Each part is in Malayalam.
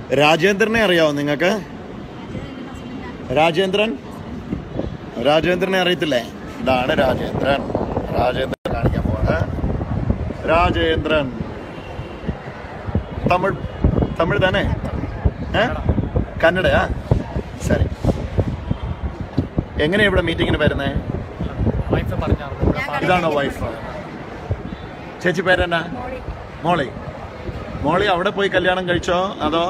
രാജേന്ദ്രനെ അറിയാവോ നിങ്ങൾക്ക്? രാജേന്ദ്രനെ അറിയത്തില്ലേ? ഇതാണ് രാജേന്ദ്രൻ കാണിക്കാൻ പോവാണ്. രാജേന്ദ്രൻ തമിഴ് തന്നെ? കന്നഡയാ? ശരി. എങ്ങനെയാ ഇവിടെ മീറ്റിങ്ങിന് വരുന്നേ? ഇതാണോ വൈഫ്? ചേച്ചി പേരെന്നാ? മോളി അവിടെ പോയി കല്യാണം കഴിച്ചോ അതോ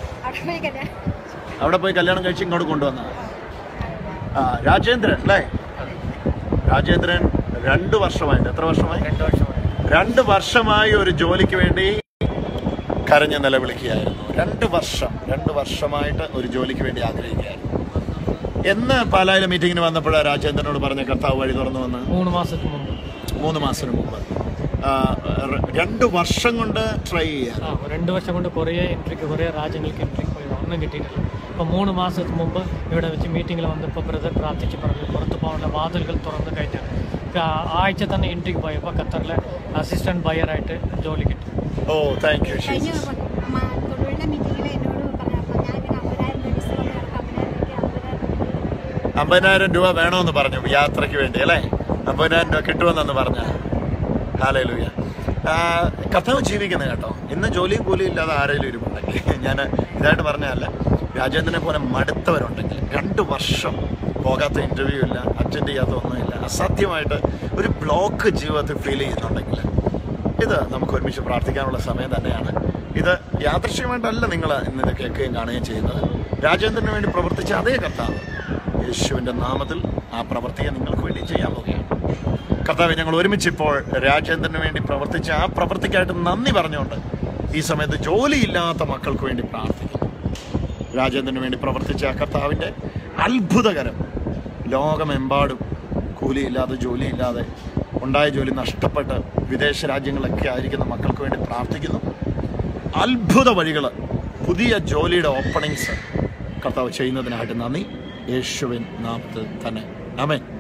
അവിടെ പോയി കല്യാണം കഴിച്ച് ഇങ്ങോട്ട് കൊണ്ടുവന്ന? രാജേന്ദ്രൻ അല്ലേ? രാജേന്ദ്രൻ 2 വർഷമായിട്ട്, എത്ര വർഷമായി? 2 വർഷമായി ഒരു ജോലിക്ക് വേണ്ടി കരഞ്ഞ് നിലവിളിക്കുകയായിരുന്നു. 2 വർഷമായിട്ട് ഒരു ജോലിക്ക് വേണ്ടി ആഗ്രഹിക്കുകയായിരുന്നു. എന്ന് പാലായിലെ മീറ്റിങ്ങിന് വന്നപ്പോഴാണ് രാജേന്ദ്രനോട് പറഞ്ഞ കർത്താവ് വഴി തുറന്നു വന്ന്? 3 മാസത്തിന് മുമ്പ്. 2 വർഷം കൊണ്ട് ട്രൈ ചെയ്യാം. 2 വർഷം കൊണ്ട് കുറേ രാജ്യങ്ങൾക്ക് എൻട്രിക്ക് പോയി ഒന്നും കിട്ടിയിട്ടില്ല. ഇപ്പോൾ 3 മാസത്തിന് മുമ്പ് ഇവിടെ വെച്ച് മീറ്റിങ്ങിൽ വന്നപ്പോൾ ബ്രദർ പ്രാർത്ഥിച്ച് പറഞ്ഞു പുറത്ത് പോകാനുള്ള വാതിലുകൾ തുറന്നു കഴിഞ്ഞാൽ ആഴ്ച തന്നെ എൻട്രിക്ക് പോയപ്പോൾ ഖത്തറിലെ അസിസ്റ്റന്റ് ബയറായിട്ട് ജോലി കിട്ടി. ഓ, താങ്ക് യു. 50,000 രൂപ വേണമെന്ന് പറഞ്ഞു യാത്രയ്ക്ക് വേണ്ടി അല്ലേ? 50,000 രൂപ കിട്ടുമെന്നു പറഞ്ഞ. ഹല്ലേലൂയ. കർത്താവ് ജീവിക്കുന്നത് കേട്ടോ. ഇന്ന് ജോലിയും കൂലിയും ഇല്ലാതെ ആരെങ്കിലും ഇരുമുണ്ടെങ്കിൽ, ഞാൻ ഇതായിട്ട് പറഞ്ഞതല്ല, രാജേന്ദ്രനെ പോലെ മടുത്തവരുണ്ടെങ്കിൽ 2 വർഷം പോകാത്ത ഇൻ്റർവ്യൂ ഇല്ല, അറ്റൻഡ് ചെയ്യാത്ത ഒന്നുമില്ല, അസാധ്യമായിട്ട് ഒരു ബ്ലോക്ക് ജീവിതത്തിൽ ഫീൽ ചെയ്യുന്നുണ്ടെങ്കിൽ ഇത് നമുക്ക് ഒരുമിച്ച് പ്രാർത്ഥിക്കാനുള്ള സമയം തന്നെയാണ്. ഇത് യാദൃശ്യമായിട്ടല്ല നിങ്ങൾ ഇന്ന് കേൾക്കുകയും കാണുകയും ചെയ്യുന്നത്. രാജേന്ദ്രന് വേണ്ടി പ്രവർത്തിച്ച അതേ കർത്താവ് യേശുവിൻ്റെ നാമത്തിൽ ആ പ്രവൃത്തിയെ നിങ്ങൾക്ക് വേണ്ടി ചെയ്യാൻ പോവുകയാണ്. കർത്താവ്, ഞങ്ങൾ ഒരുമിച്ചിപ്പോൾ രാജേന്ദ്രന് വേണ്ടി പ്രവർത്തിച്ച ആ പ്രവൃത്തിക്കായിട്ട് നന്ദി പറഞ്ഞുകൊണ്ട് ഈ സമയത്ത് ജോലിയില്ലാത്ത മക്കൾക്ക് വേണ്ടി പ്രാർത്ഥിക്കുന്നു. രാജേന്ദ്രന് വേണ്ടി പ്രവർത്തിച്ച ആ കർത്താവിൻ്റെ അത്ഭുതകരം ലോകമെമ്പാടും കൂലിയില്ലാതെ ജോലിയില്ലാതെ ഉണ്ടായ ജോലി നഷ്ടപ്പെട്ട് വിദേശ രാജ്യങ്ങളിലൊക്കെ ആയിരിക്കുന്ന മക്കൾക്ക് വേണ്ടി പ്രാർത്ഥിക്കുന്നു. അത്ഭുത വഴികൾ, പുതിയ ജോലിയുടെ ഓപ്പണിങ്സ് കർത്താവ് ചെയ്യുന്നതിനായിട്ട് നന്ദി. യേശുവിൻ നാമത്തിൽ തന്നെ ആമേൻ.